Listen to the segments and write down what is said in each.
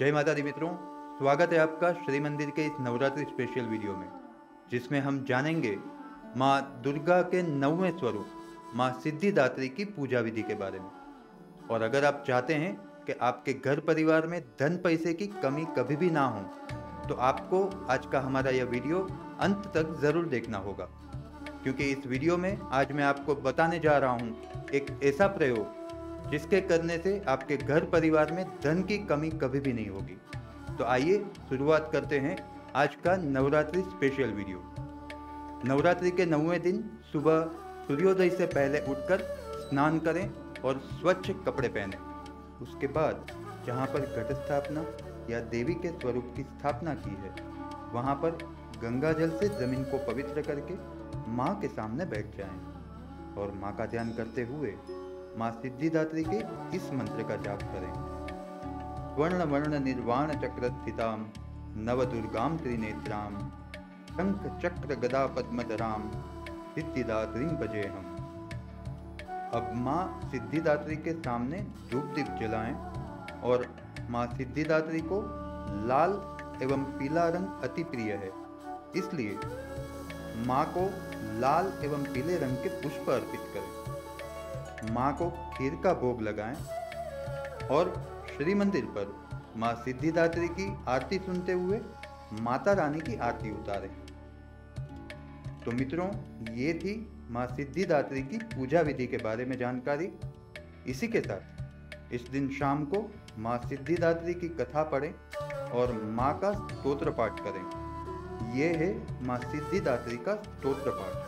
जय माता दी मित्रों, स्वागत है आपका श्री मंदिर के इस नवरात्रि स्पेशल वीडियो में, जिसमें हम जानेंगे माँ दुर्गा के 9वें स्वरूप माँ सिद्धिदात्री की पूजा विधि के बारे में। और अगर आप चाहते हैं कि आपके घर परिवार में धन पैसे की कमी कभी भी ना हो, तो आपको आज का हमारा यह वीडियो अंत तक ज़रूर देखना होगा, क्योंकि इस वीडियो में आज मैं आपको बताने जा रहा हूँ एक ऐसा प्रयोग जिसके करने से आपके घर परिवार में धन की कमी कभी भी नहीं होगी। तो आइए शुरुआत करते हैं आज का नवरात्रि स्पेशल वीडियो। नवरात्रि के 9वें दिन सुबह सूर्योदय से पहले उठकर स्नान करें और स्वच्छ कपड़े पहनें। उसके बाद जहाँ पर घट स्थापना या देवी के स्वरूप की स्थापना की है, वहाँ पर गंगा जल से जमीन को पवित्र करके माँ के सामने बैठ जाएं और माँ का ध्यान करते हुए माँ सिद्धिदात्री के इस मंत्र का जाप करें। वर्ण वर्ण निर्वाण चक्र स्थिताम नवदुर्गाम त्रिनेत्राम शंख चक्र गदा पद्मधराम सिद्धिदात्री भजेहम। अब माँ सिद्धिदात्री के सामने धूप दीप जलाएं और माँ सिद्धिदात्री को लाल एवं पीला रंग अति प्रिय है, इसलिए माँ को लाल एवं पीले रंग के पुष्प अर्पित करें। माँ को खीर का भोग लगाएं और श्री मंदिर पर माँ सिद्धिदात्री की आरती सुनते हुए माता रानी की आरती उतारें। तो मित्रों, ये थी माँ सिद्धिदात्री की पूजा विधि के बारे में जानकारी। इसी के साथ इस दिन शाम को माँ सिद्धिदात्री की कथा पढ़ें और माँ का स्तोत्र पाठ करें। ये है माँ सिद्धिदात्री का स्तोत्र पाठ।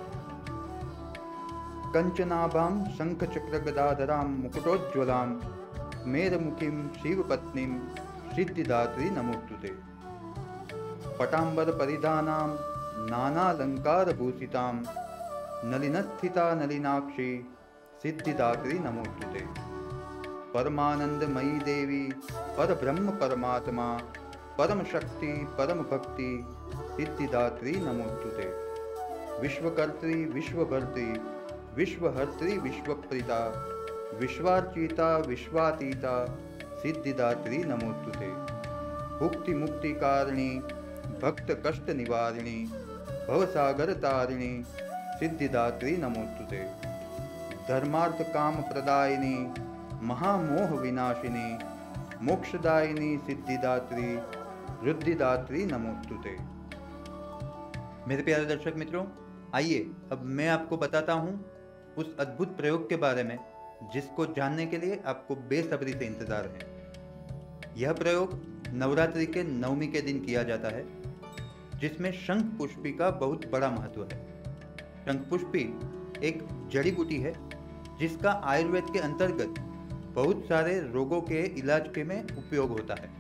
कंचनाभां शंखचक्रगदाधरां मुकुटोज्ज्वलां मेरमुखीं शिवपत्नीं सिद्धिदात्री नमोस्तुते। पटाम्बरपरिधानां नानालङ्कारभूषितां नलिनस्थिता नलिनाक्षी सिद्धिदात्री नमोस्तुते। परमानंदमयी देवी परब्रह्म परमात्मा परमशक्ति परमभक्ति सिद्धिदात्री नमोस्तुते। विश्वकर्त्री विश्वभर्त्री विश्वहर्त्री विश्वप्रीता विश्वार्चिता विश्वातीता सिद्धिदात्री नमोस्तुते। भुक्ति मुक्ति कारिणी भक्त कष्ट निवारिणी भवसागर तारिणी सिद्धिदात्री नमोस्तुते। धर्मार्थ काम प्रदायिनी महामोह विनाशिनी मोक्षदायिनी सिद्धिदात्री रुद्धिदात्री नमोस्तुते। मेरे प्यारे दर्शक मित्रों, आइए अब मैं आपको बताता हूँ उस अद्भुत प्रयोग के बारे में जिसको जानने के लिए आपको बेसब्री से इंतजार है। यह प्रयोग नवरात्रि के 9वीं के दिन किया जाता है, जिसमें शंख पुष्पी का बहुत बड़ा महत्व है। शंख पुष्पी एक जड़ी बूटी है जिसका आयुर्वेद के अंतर्गत बहुत सारे रोगों के इलाज के में उपयोग होता है।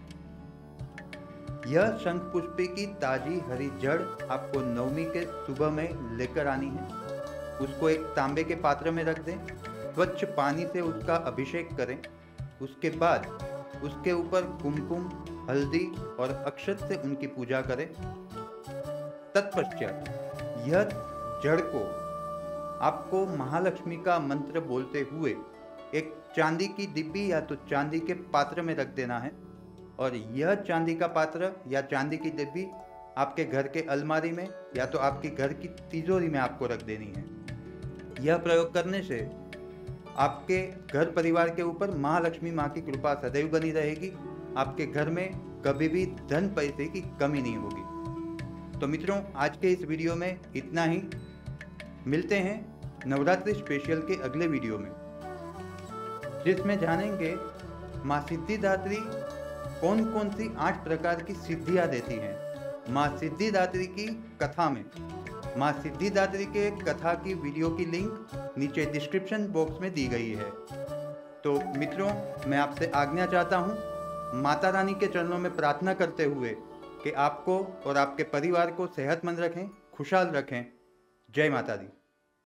यह शंख पुष्पी की ताजी हरी जड़ आपको 9वीं के सुबह में लेकर आनी है। उसको एक तांबे के पात्र में रख दें, स्वच्छ पानी से उसका अभिषेक करें। उसके बाद उसके ऊपर कुमकुम हल्दी और अक्षत से उनकी पूजा करें। तत्पश्चात यह जड़ को आपको महालक्ष्मी का मंत्र बोलते हुए एक चांदी की डिब्बी या तो चांदी के पात्र में रख देना है, और यह चांदी का पात्र या चांदी की डिब्बी आपके घर के अलमारी में या तो आपकी घर की तिजोरी में आपको रख देनी है। यह प्रयोग करने से आपके घर परिवार के ऊपर महालक्ष्मी माँ की कृपा सदैव बनी रहेगी। आपके घर में कभी भी धन पैसे की कमी नहीं होगी। तो मित्रों, आज के इस वीडियो में इतना ही। मिलते हैं नवरात्रि स्पेशल के अगले वीडियो में, जिसमें जानेंगे माँ सिद्धिदात्री कौन कौन सी 8 प्रकार की सिद्धियाँ देती हैं। माँ सिद्धिदात्री की कथा में माँ सिद्धिदात्री के कथा की वीडियो की लिंक नीचे डिस्क्रिप्शन बॉक्स में दी गई है। तो मित्रों, मैं आपसे आज्ञा चाहता हूँ, माता रानी के चरणों में प्रार्थना करते हुए कि आपको और आपके परिवार को सेहतमंद रखें, खुशहाल रखें। जय माता दी।